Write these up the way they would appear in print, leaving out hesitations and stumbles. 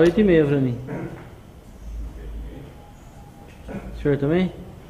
8h30 pra mim. O senhor também?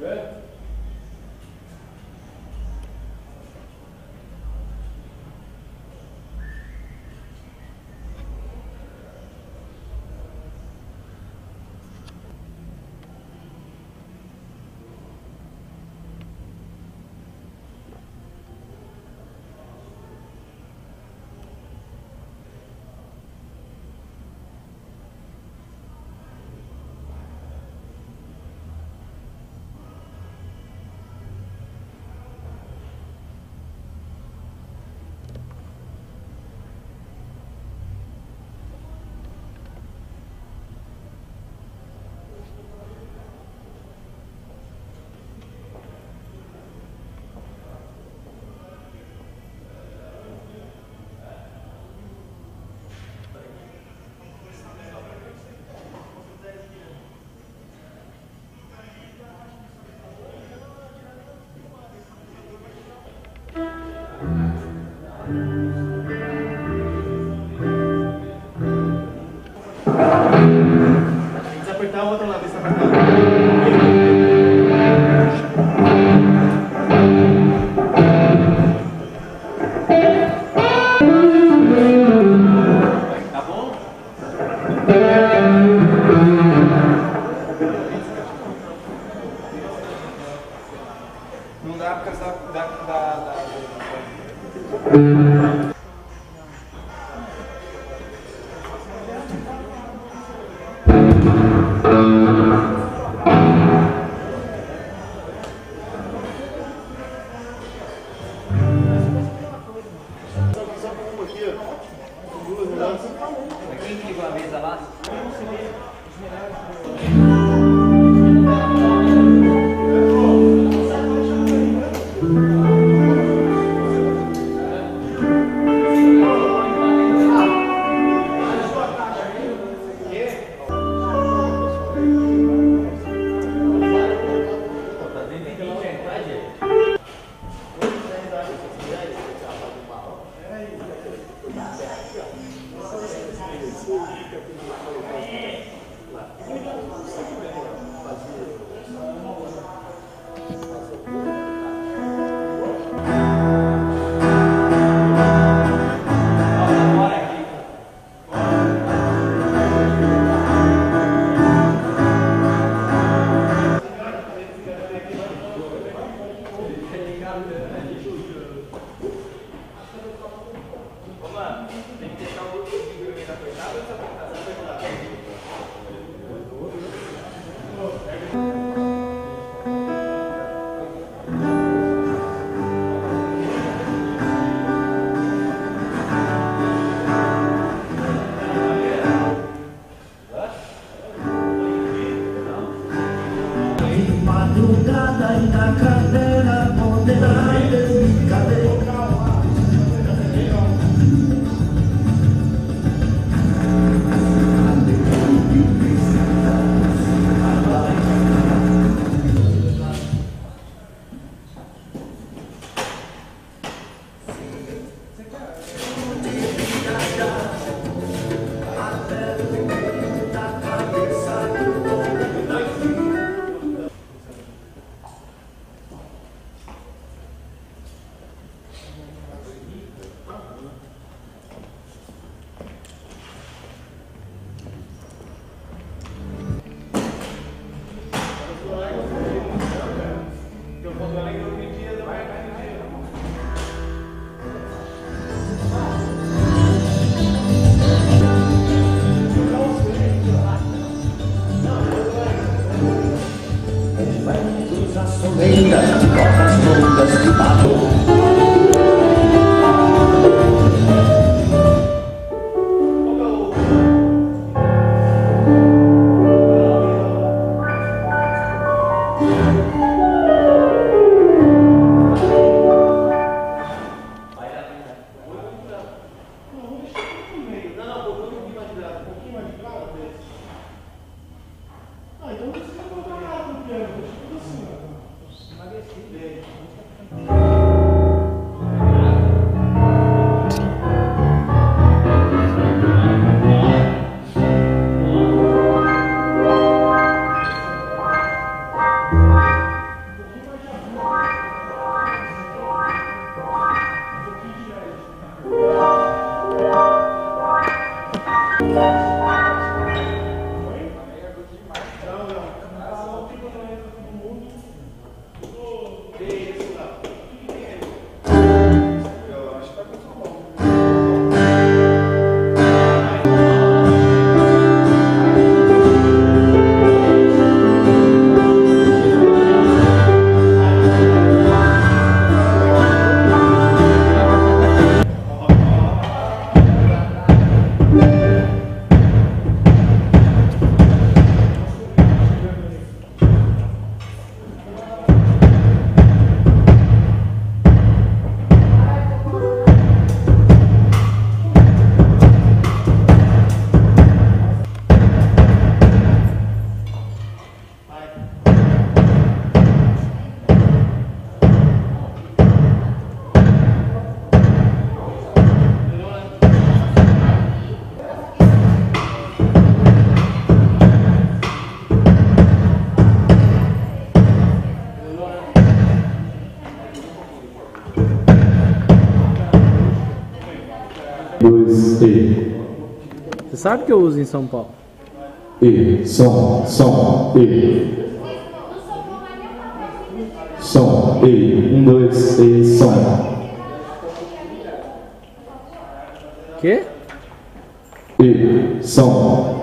Desapertar o outro lado, desapertar. Tá bom? Não dá por causa da... Quem que ligou a mesa lá? Tem que deixar o grupo de figura meio apertado ou desapertado? Madrugada e na cadeira ponderada de cadeira. Soleiras de portas longas de barro. Emagreci. sabe que eu uso em São Paulo. E, som, e. Som, e. 1, 2, e, som. Quê? E, som.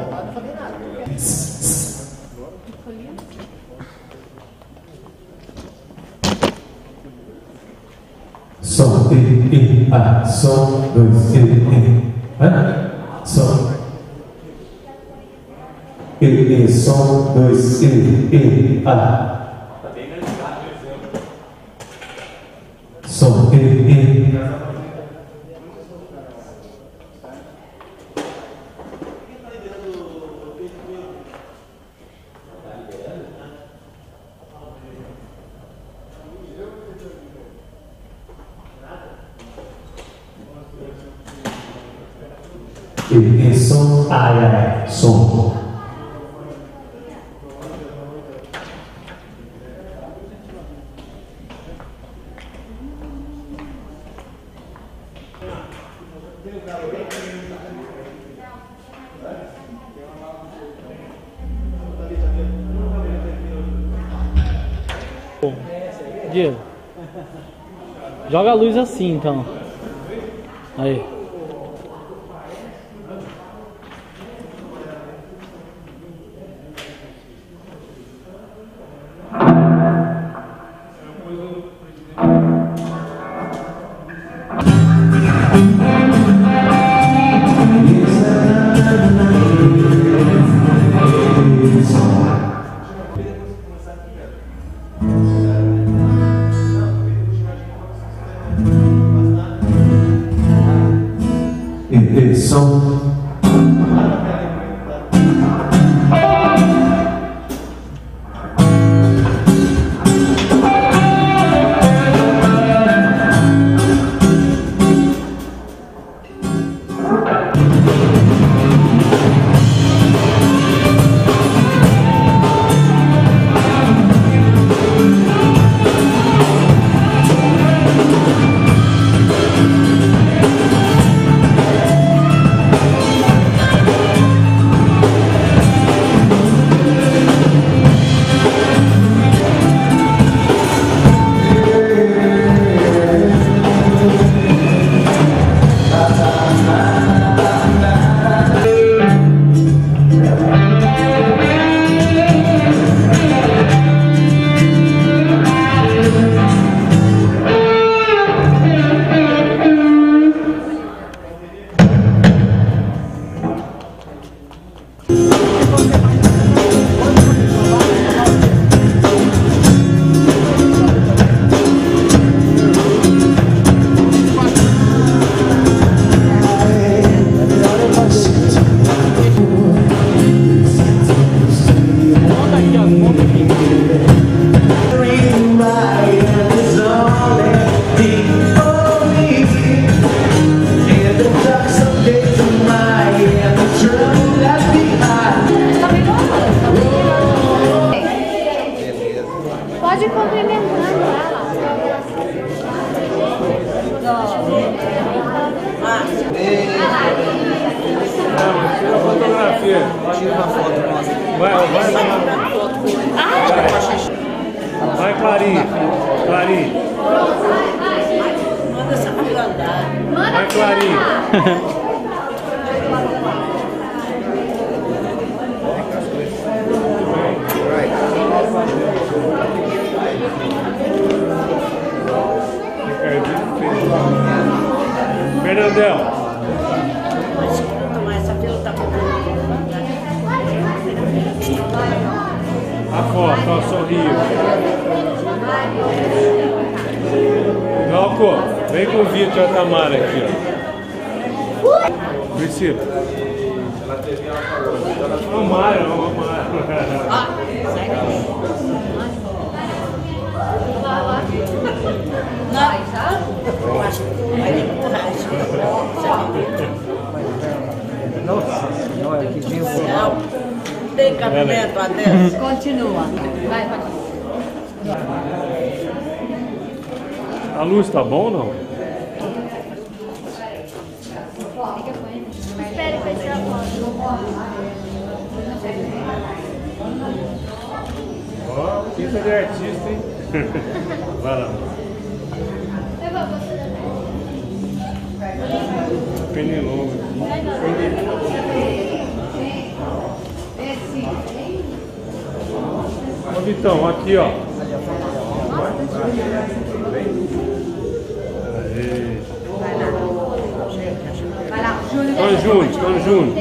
Som, e, a. Som, 2, e. Som. E, som, 2, e, a. Som, e. E, som, ai, som. Diego, joga a luz assim então. Aí. E, som. Pode complementar ela. Tira a fotografia. Tira uma foto nossa. Vai Clarinha. Clarinha. Manda essa fila andar. Vai, Clarinha. Fernandel. Mas essa fila tá com A foto, ó, sorriu. Galco, vem com o Vitor e a Tamara aqui, ó. Priscila. Amara. Vai empurrar. Nossa senhora, que tempo. Não tem cabimento a dessa. Continua. Vai. A luz tá bom ou não? espere pra tirar foto. Ó, pinta de artista, hein? Vai lá. Eu vou você também. Pernilongo aqui. Ô Vitão, aqui ó. Aê. Vai lá, Júnior. Tão juntos, tão juntos.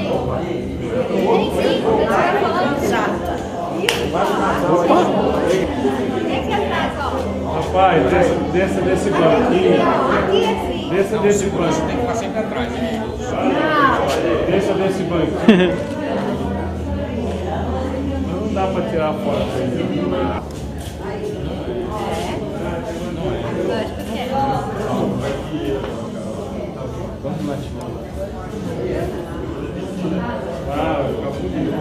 Rapaz, desça desse banquinho. Desça desse banquinho. Tem que ficar sempre atrás, né? Desça desse banquinho. Não dá pra tirar foto aí. Ah, fica bonito.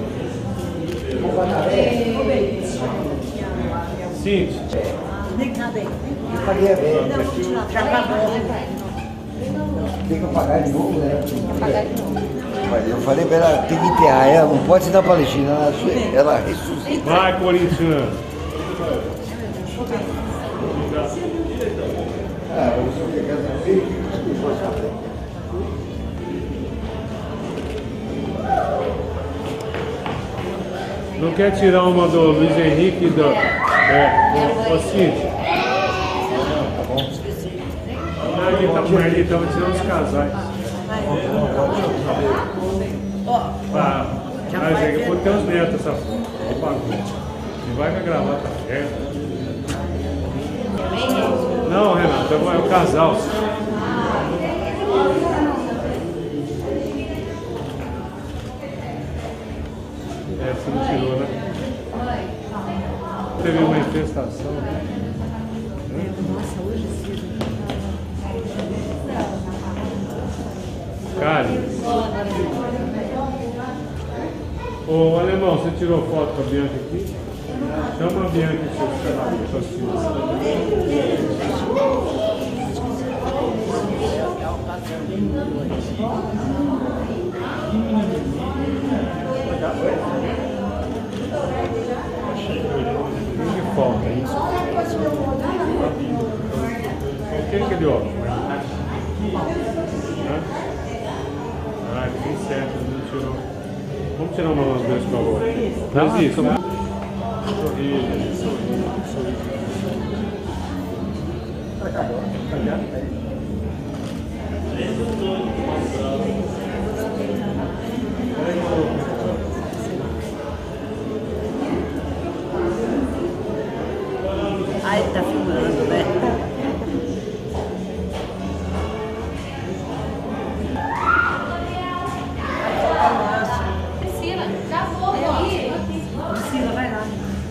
Cintia. Paguei a vez. Já acabou. Tem que pagar de novo, né? Eu falei pra ela, tem que enterrar ela, não pode ser da Palestina, ela ressuscita. Vai, corintiano. Ah, eu sou que casa feia. Não quer tirar uma do Luiz Henrique e do... Ô, Cíntia. Marlita, vamos tirar uns casais. Mas é que eu vou ter uns netos essa foto. Não vai com a gravata certa. Não, Renato, é o casal. Você não tirou, né? Teve uma infestação. Nossa, hoje sim. Cara. Ô, Alemão, você tirou foto com a Bianca aqui? Chama a Bianca aqui, seus filhos. O que falta isso? O que é de óbvio? Ah, que certo, não tirou. Vamos tirar uma das vezes com a outra. Faz isso, né? Sorriso. Aí tá filmando, né? Priscila, já vou. Priscila, vai lá.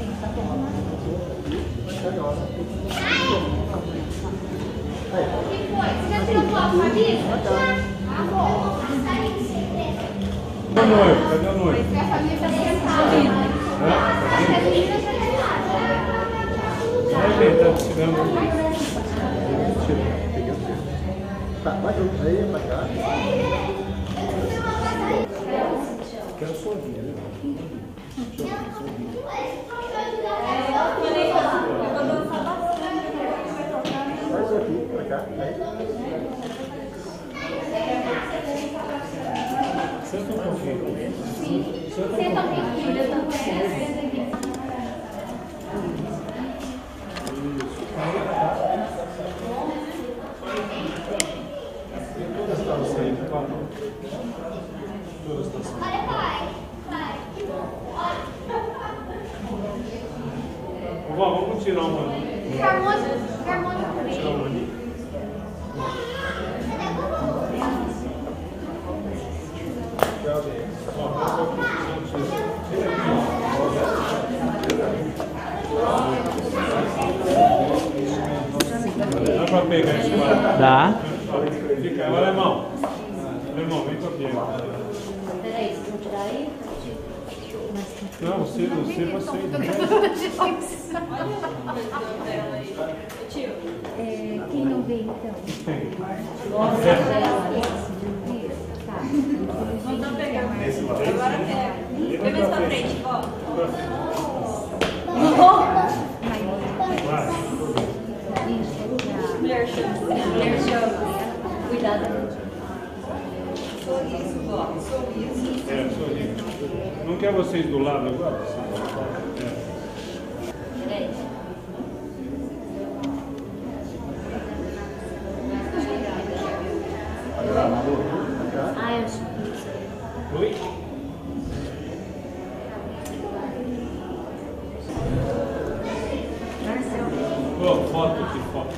O que foi? Você já tirou foto com a Lisa? Ah, bom. Cadê a noiva? Cadê a noiva? A família tá sentada. Vai ver, tá tirando. Tá, vai junto aí, pra cá. Quero sorrir, né? Faz isso aqui, pra cá. Senta um pouquinho. Senta um pouquinho, eu também. Vamos tirar uma. Carmona Tirar uma ali. Dá pra pegar esse quadro? Dá. Fica aí, o alemão. Alemão, vem com a Pega. Peraí, vocês vão tirar aí? Não, você. Quem não vê então? Tem. Nossa, esse, tá. Voltou a pegar. Agora pega. Vem mais pra frente, ó. Mulher chama. Cuidado. Sorriso, ó. Sorriso. É, sorriso. Não quer vocês do lado agora? Peraí. Ah, eu sou. Oi? Oh, foto aqui, foto.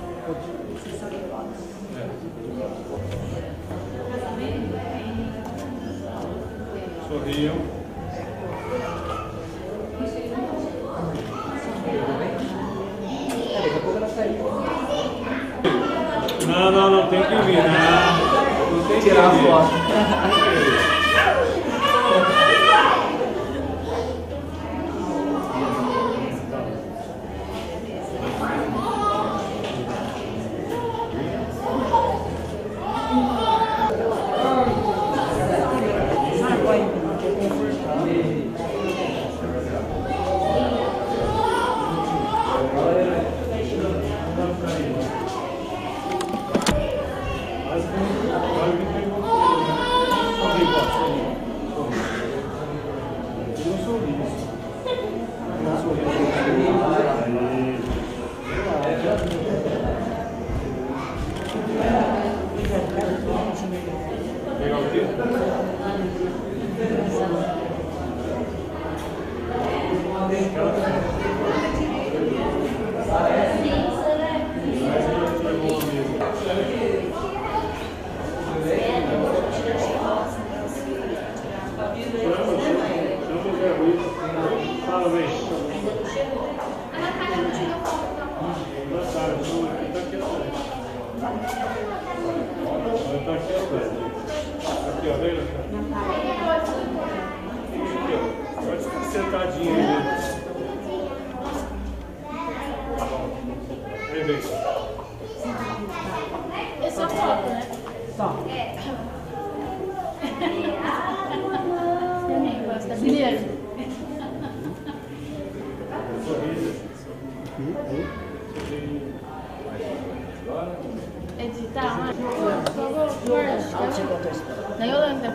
Sorriam. Não, tem que vir, né? Não tem que tirar a foto. Pode ficar sentadinho aí. Vem, vem. É só foto, né? Só. É. Também gosta. Primeiro. Editar, por favor, na Yolanda.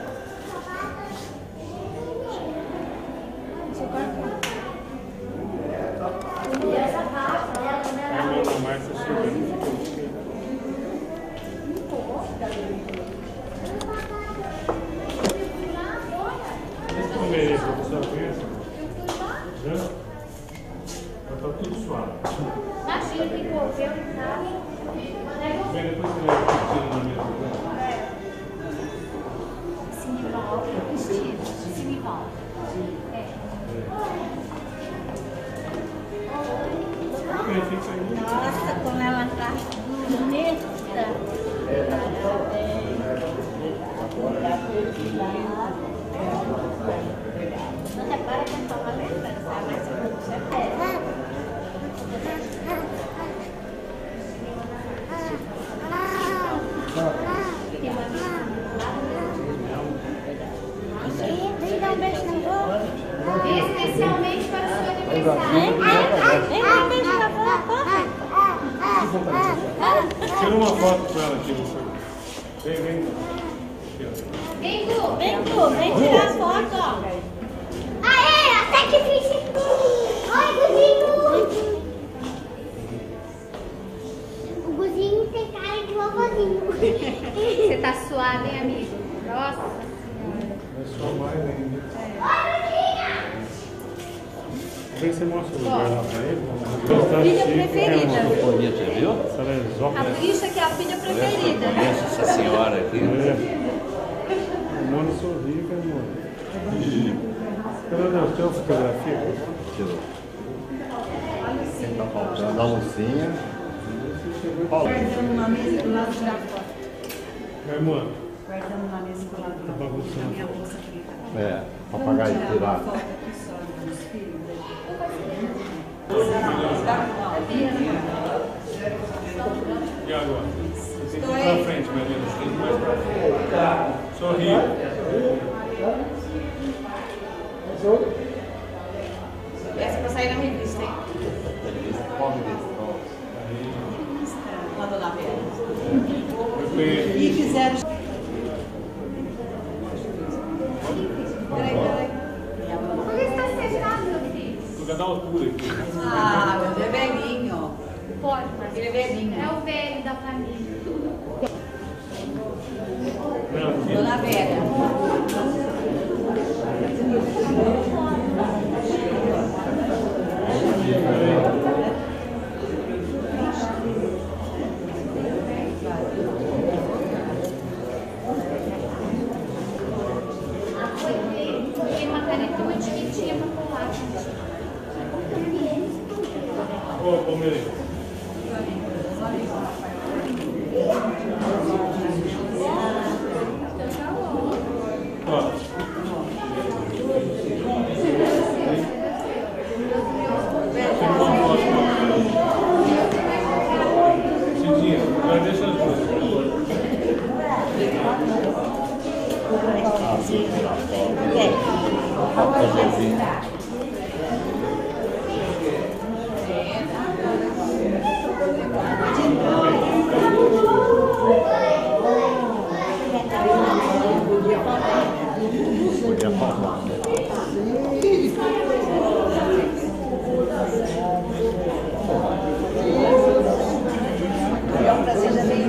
Seu corpo. E essa parte dela, né? Beleza, você conhece? Já? Tá tudo suave. Imagina que correu, sabe? Bem, depois você vai curtir na mesa. Sinival, vestido. Sinival. É. Fica aí. Nossa, como ela tá bonita. Não repara que a sua lembrança, mas você pega. Vem dar um beijo na boca. Especialmente para o seu aniversário. Vem dar um beijo na boca. Tira uma foto com ela aqui, você. Vem, vem. Vem, Gu. Vem tirar a foto, ó. Aê, até que fiz. Oi, Guzinho. O Guzinho tem cara de vovozinho. Você tá suave, hein, amigo? Nossa. É só mais ainda. Vem que você mostra o lugar lá pra ele. Filha preferida. Bonito, você viu? A bicha que é a filha preferida. Conheço essa senhora aqui. O Mano sorri, cara, mano. Cadê Deus? Tem uma fotografia? Tirou. Da Lucinha. Guardando uma mesa do lado da foto. Vai, mano. Guardando uma mesa do lado da Bagunçando. minha bolsa preta. É, papagaio Tirar uma pirata. foto aqui só dos filhos dele. E agora? Você tem que ir pra frente, Marina. Você tem que ir mais pra frente. Sorri. fizeram. Por que você está secado, meu filho? Por causa da altura aqui. Ah, meu Deus, é velhinho. Pode, mas Ele é velhinho. é o velho da família. Não, aqui. Dona Vera. Tem uma caneta muito chiquitinha pra colar. Ô, Palmeiras. Ó. Cidinha, vai deixar as duas. Podia faltar. É um prazer já bem.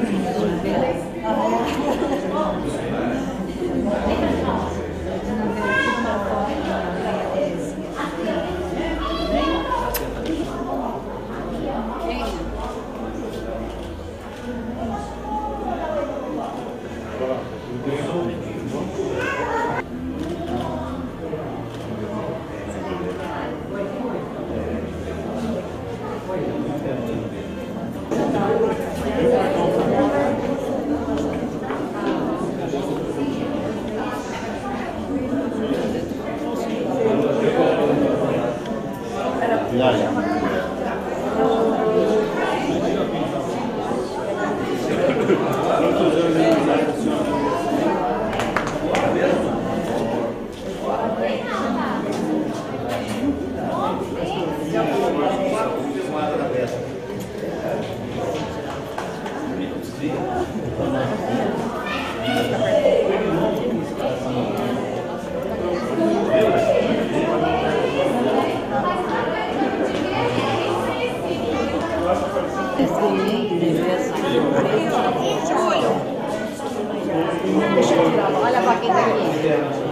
Olha a vaquinha aqui.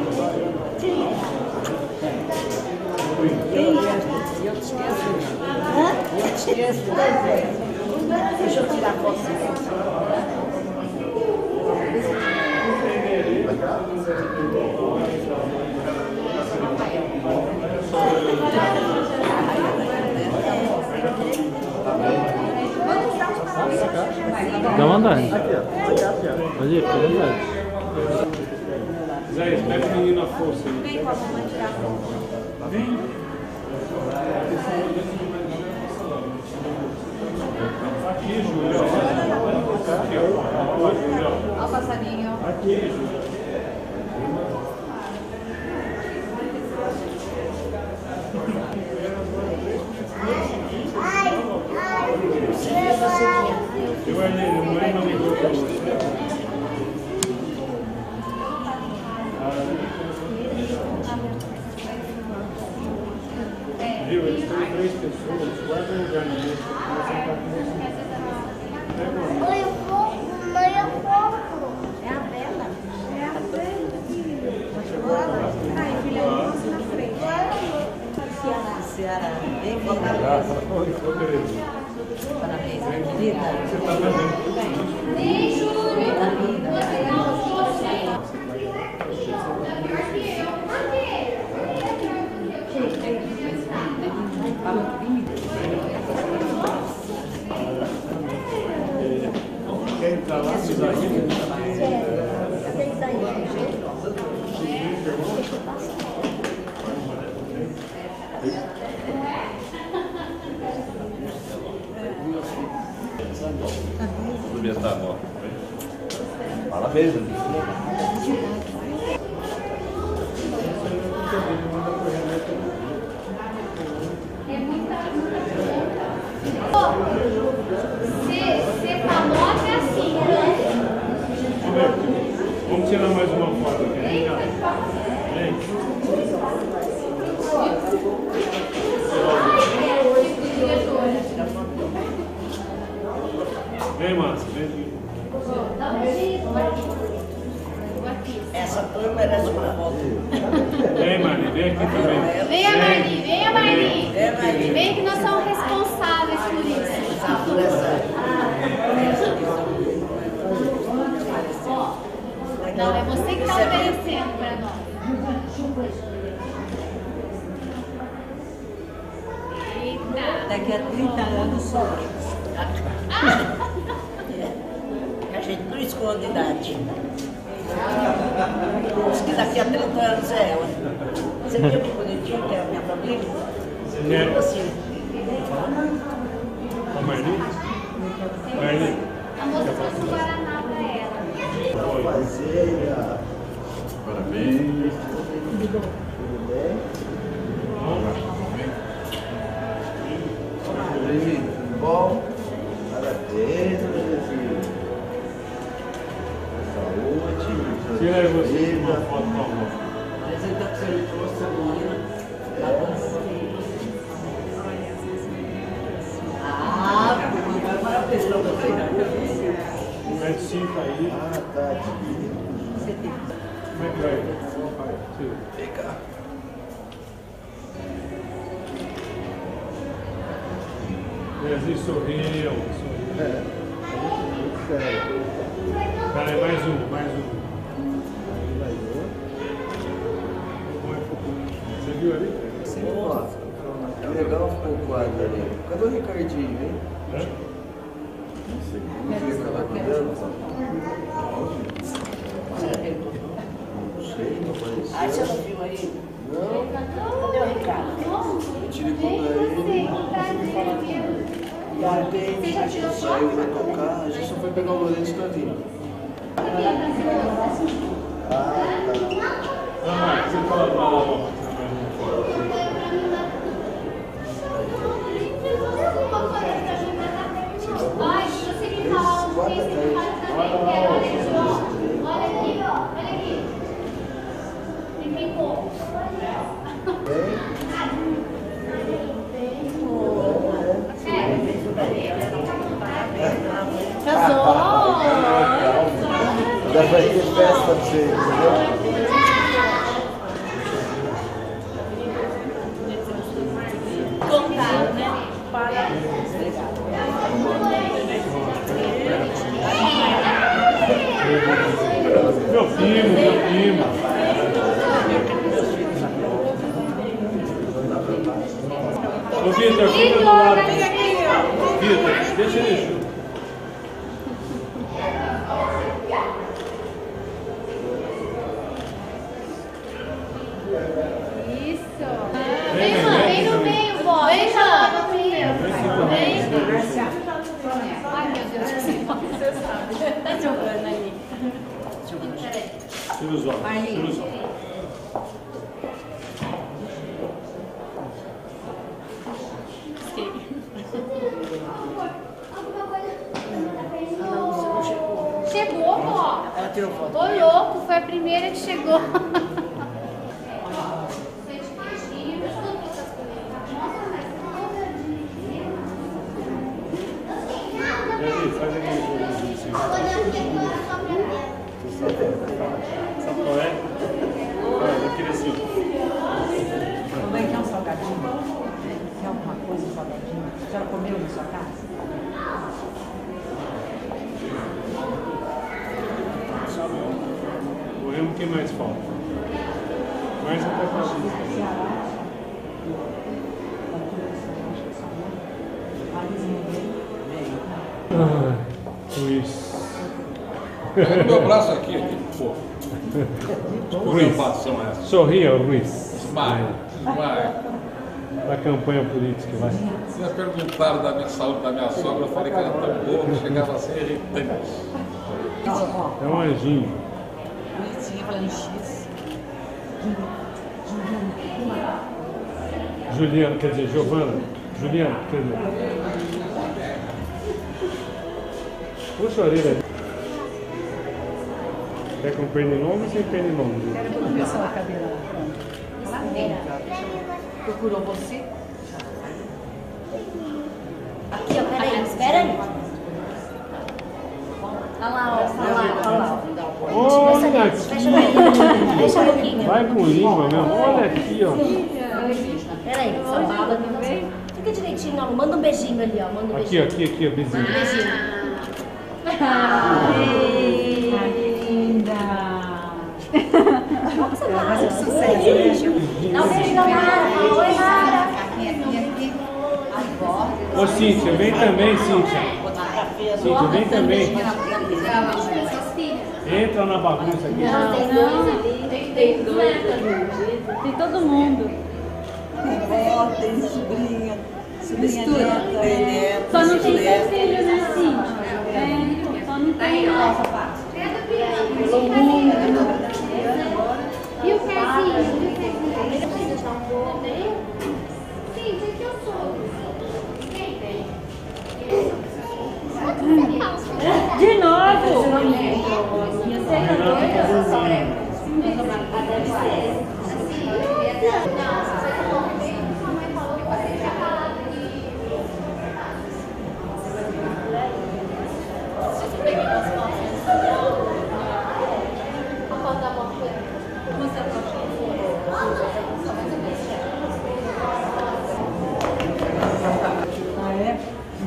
Eu te esqueço. Eu te esqueço. Deixa eu tirar a foto. Dá vontade. Pode ir, fica à vontade. Zé, pega o menino à força aí. Vem com a mamãe tirar foto. Vem. Aqui, Júlio. Aqui, ó. Olha o passarinho. Aqui, Júlio. Eu olhei, não é não ligou pra você. Viu? Eles têm 3 pessoas, guarda o lugar na mesa. Mãe, eu fogo. Mãe, eu fogo. É a Bela. É a Bela. Ai, filha, eu posso na frente. Ceará. Bem-vinda. Parabéns, querida. Você tá vendo? Ei, Júlio! Tá linda. Quem tá lá, se dá aqui. Tá bom. Fala mesmo. Você falou que é assim, né? ver. Vamos tirar mais uma foto aqui. Vem cá. Vem. Vem, Márcia. Vem aqui. Essa turma merece uma foto. Vem, Marli. Vem aqui também. Venha, Marli. Venha, Marli. Vem, Marli. Vem que nós somos responsáveis por isso. Não, é você que está oferecendo para nós. Eita. Daqui a 30 anos somos. A gente não esconde idade. Diz que daqui a 30 anos é ela. Você viu que bonitinho que é a minha família? É. Assim. A Marli? Marli. A moça trouxe o Guaraná para ela. Parabéns. Tudo bem? Tudo bom? Parabéns, Brasil. Saúde. Tira aí você uma foto com a avó. Apresenta que você trouxe a menina. Parabéns pra você. Mete 5 aí. Ah, tá. Como é que vai? Tira. Vem cá. Brasil sorriu. É. Muito sério. Peraí, mais um. Você viu ali? Ó, que legal ficou o quadro ali. Cadê o Ricardinho, hein? É? Não sei o que ela cuidando. Não sei, não apareceu. Aí você não viu aí? Não, Cadê o Ricardo? eu tirei com ele. E ontem a gente saiu pra tocar, a gente só foi pegar o Lourenço e tá vindo. Não, Marcos, você fala pra lá, ó. Ai, se você me falar um texto, você fala também. Olha aqui, ó. Olha aqui. E ficou. Casou! Já vai ter festa pra você, entendeu? Contar, né? Meu primo. Ô, Vitor, fica do lado. Vitor, deixa ele junto. Isso. Vem no meio, vó. Vem no meio. Vem. Ai, meu Deus, você sabe. Tá jogando ali. Tira os olhos. Chegou, vó. Ela tirou foto. Ô, louco, foi a primeira que chegou. Faz aqui. Sabe qual é? Daquele assim. Como é que é um salgadinho? Quer alguma coisa, um salgadinho? A senhora comeu na sua casa? Corremos, o que mais falta? Mais um pouquinho. Luiz. Meu braço aqui, pô. Luiz. Preocupação essa. Sorria, Luiz. Vai. Da campanha política, vai. Vocês perguntaram da minha saúde, da minha sogra, eu falei que era tão boa, que chegava a ser irritante. É um anjinho. Bonitinha, falando X. Juliana, quer dizer, Giovana. Juliana, quer dizer. Puxa a orelha. Quer com pernilongo ou sem pernilongo? Quero ver se ela cabe lá. Procurou você? Aqui, ó, peraí, espera aí. Olha lá, olha lá. Olha aqui! Fecha a boquinha. Vai com língua mesmo. Olha aqui, ó. Peraí, essa baba também. Fica direitinho, não. Manda um beijinho ali, ó. Manda um Aqui, beijinho. aqui, ó, vizinho. Beijinho. Linda! Nossa, Mara. Vai ser sucesso, né? Dá um beijo na Mara. Oi, Mara. Ô, Cíntia, vem também, Cíntia. Cíntia, vem também. Entra na bagunça aqui. Tem todo mundo. Ó, tem sobrinha. Sobrinha neta. Só não tem seu filho, né, Cíntia? É, só não tem. E o pezinho? Sim, porque eu sou. Quem tem? De novo! Ia ser doida. Deve ser. Ah, é?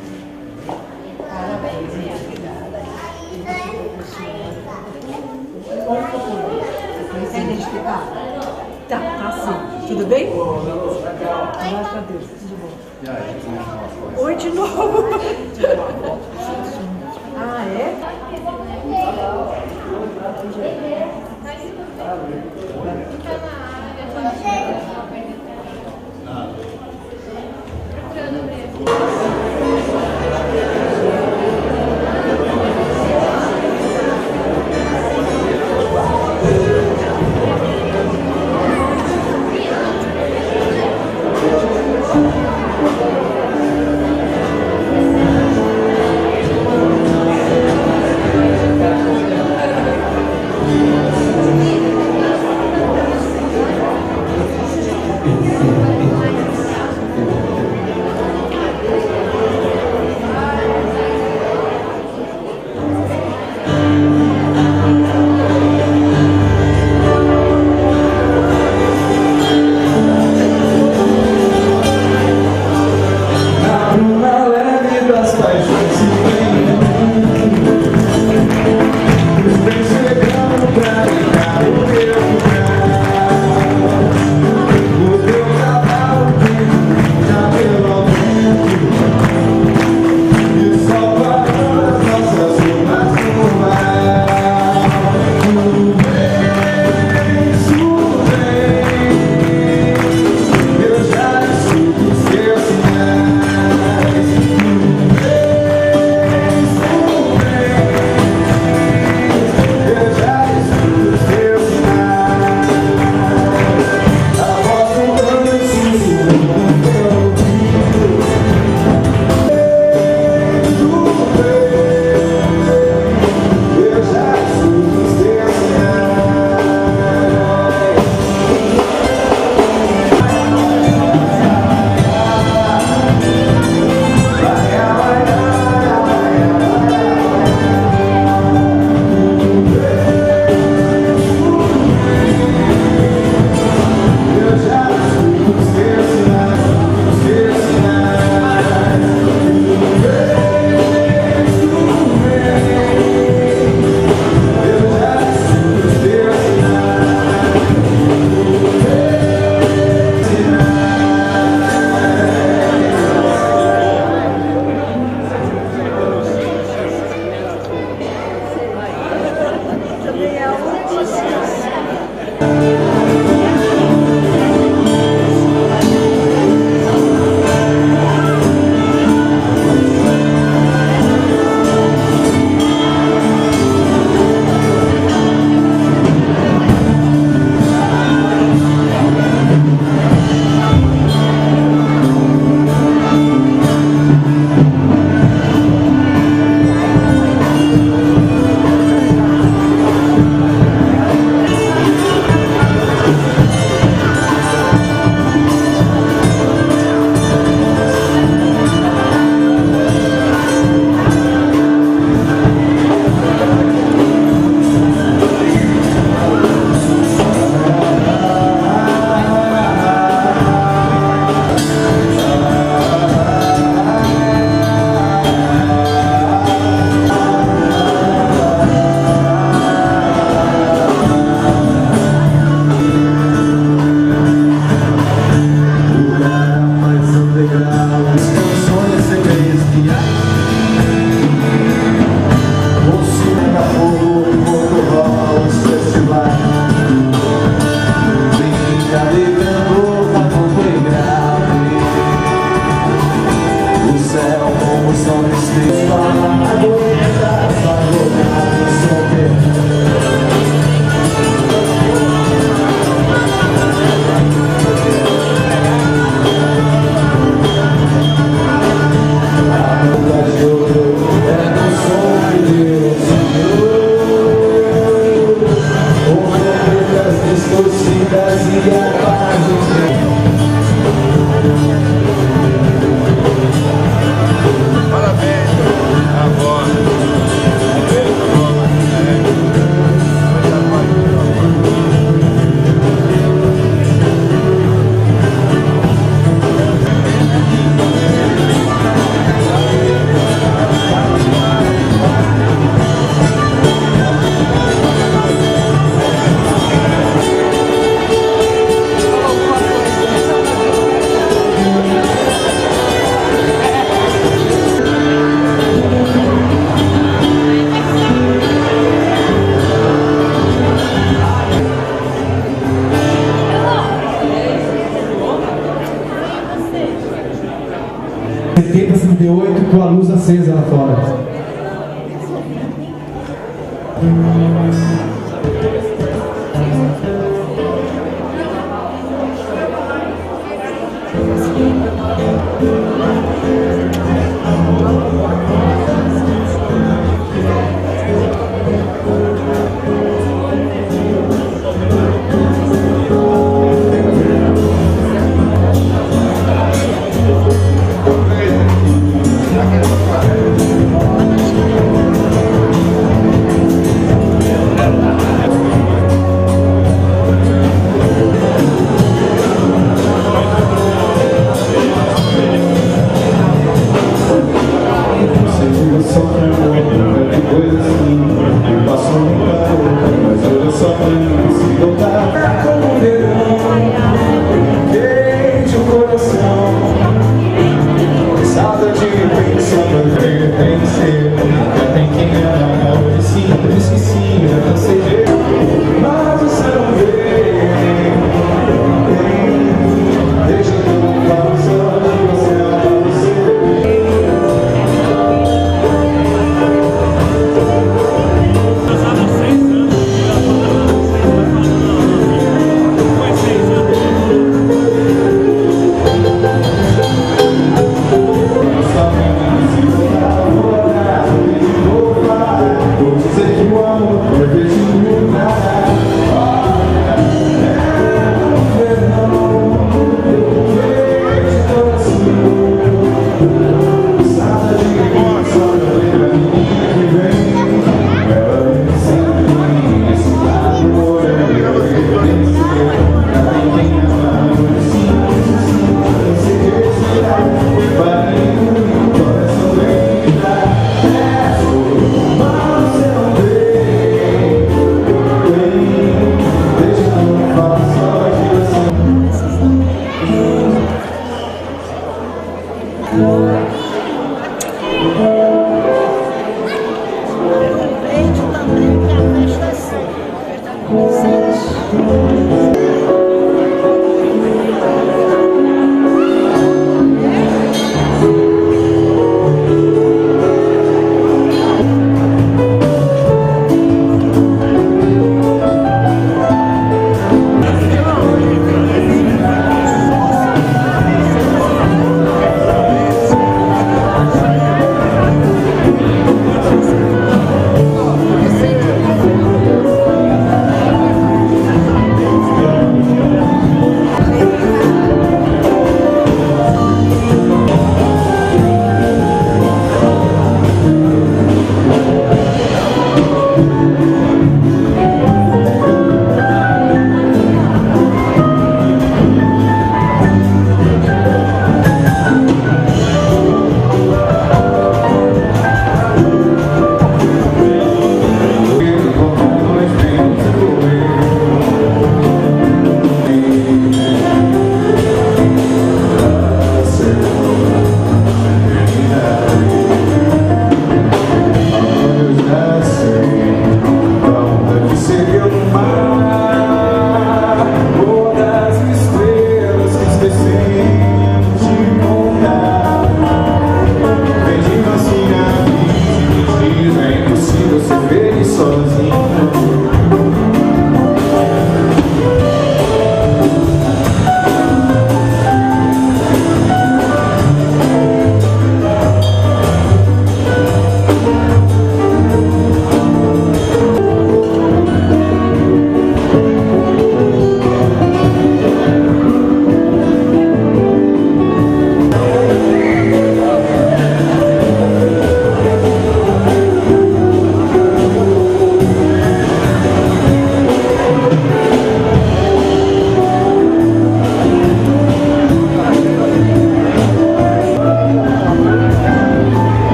Quer identificar? Tá, tá sim. Tudo bem? Graças a Deus, tudo bom. Oi de novo. Ah, é? 70-58 com a luz acesa lá fora.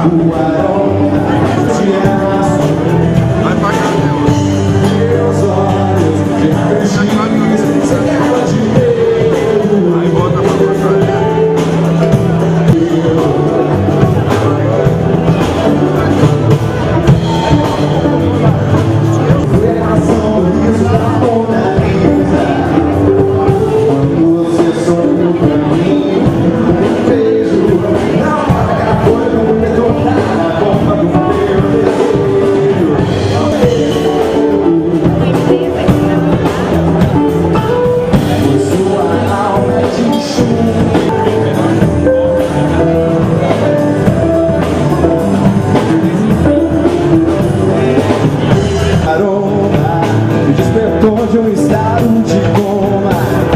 o aroma de aço. Meus olhos de argila, cegava de medo. Aí volta pra portaria. Foi a razão do riso da Mona Lisa. Quando você sorriu pra mim, um beijo na hora foi no detonar na bomba do meu desejo. Foi sua alma de chumbo. Aroma me despertou de um estado de coma.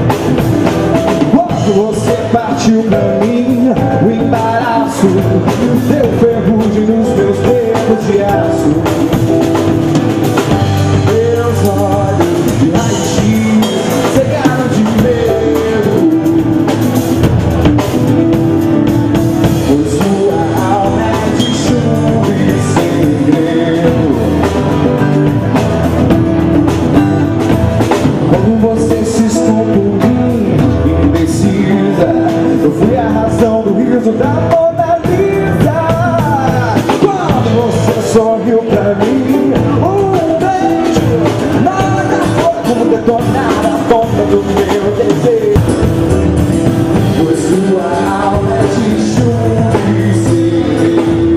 Quando você partiu pra mim, o embaraço deu ferrugem nos meus dedos de aço. Meus olhos de raio-x cegaram de medo. Pois sua alma é de chumbo e segredo. Quando você se escondeu por mim, indecisa, eu fui a razão do riso da Mona Lisa. Quando você sorriu pra mim, um beijo nada foi como detonar a bomba do meu desejo. Pois sua alma é de chumbo e segredo.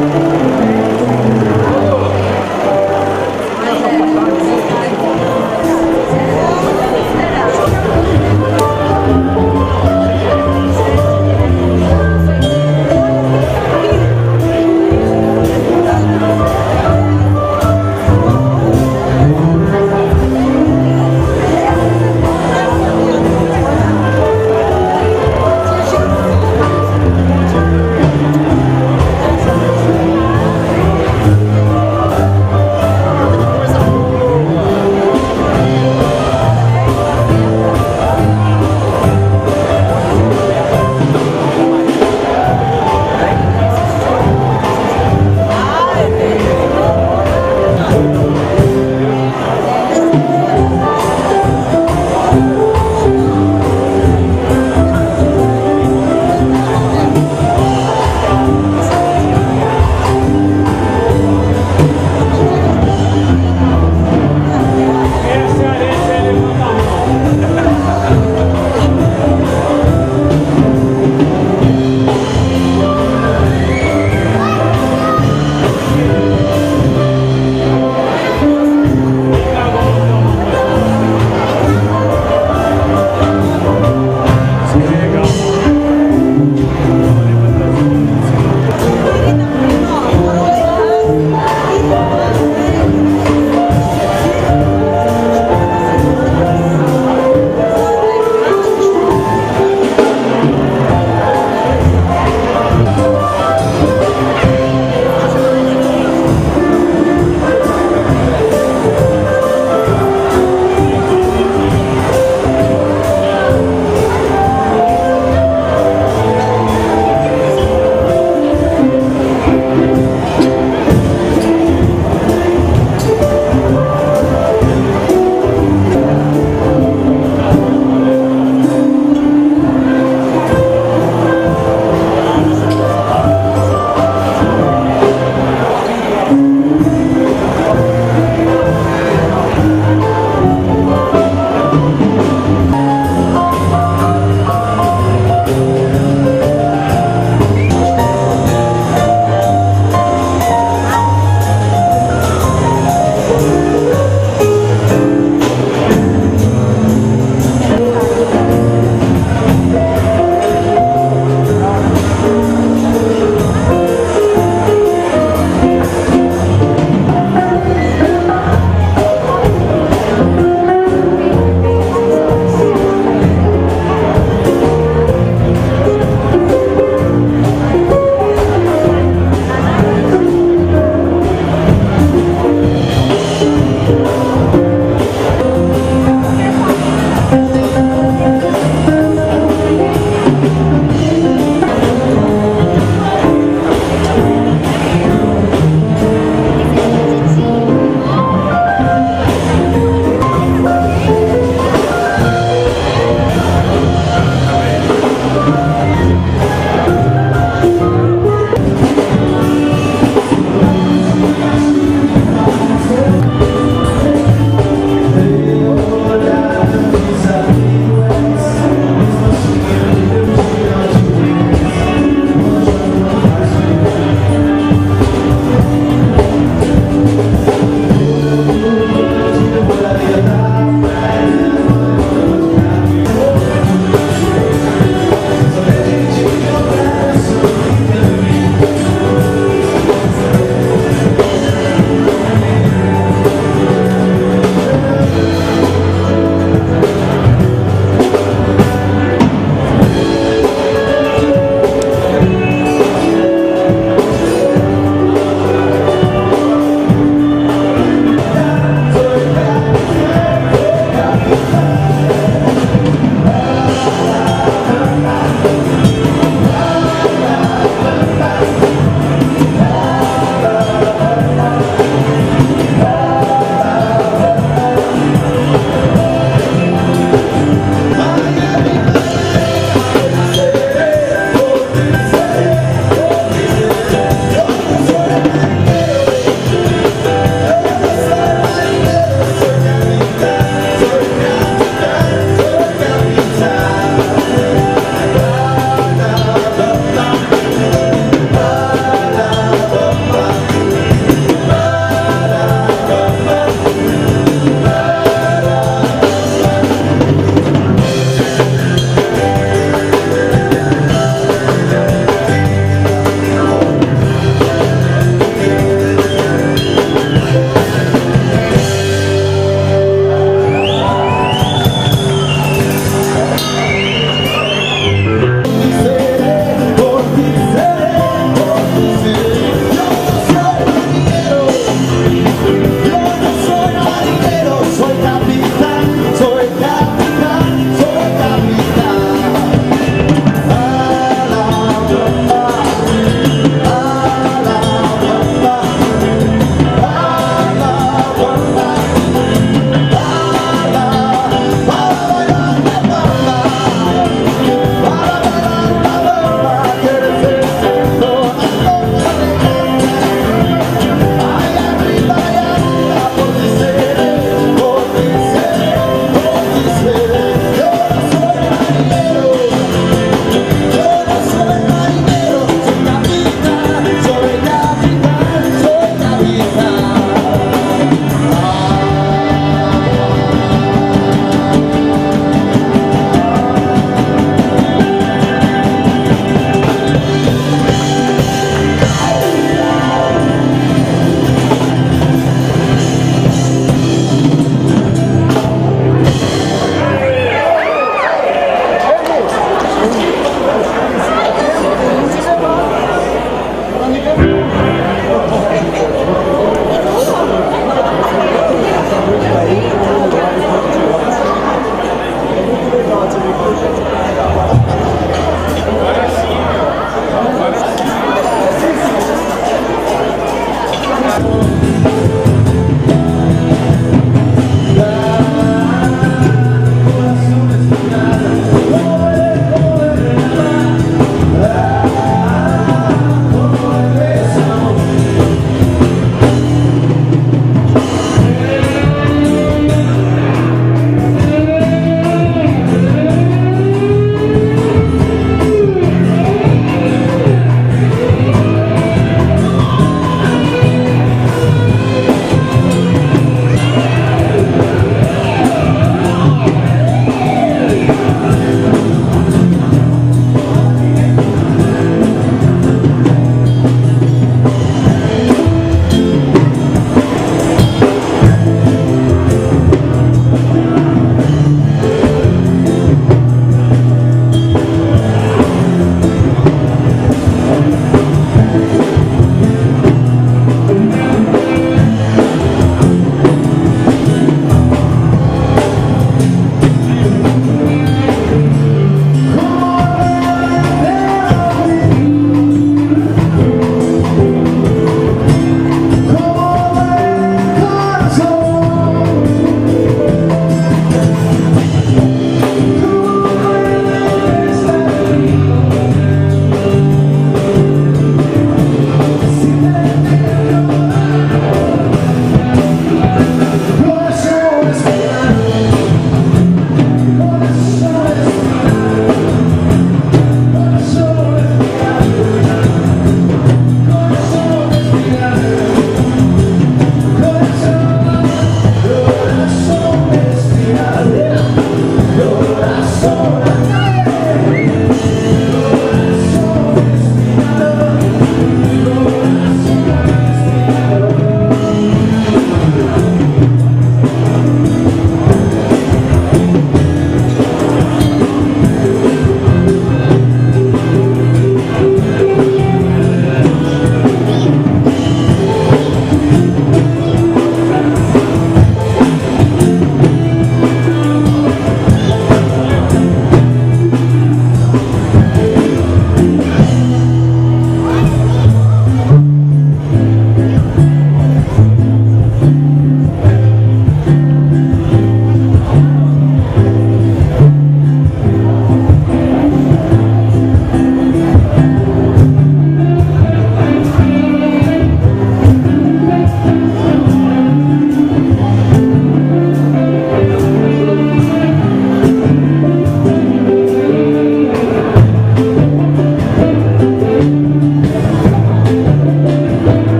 Thank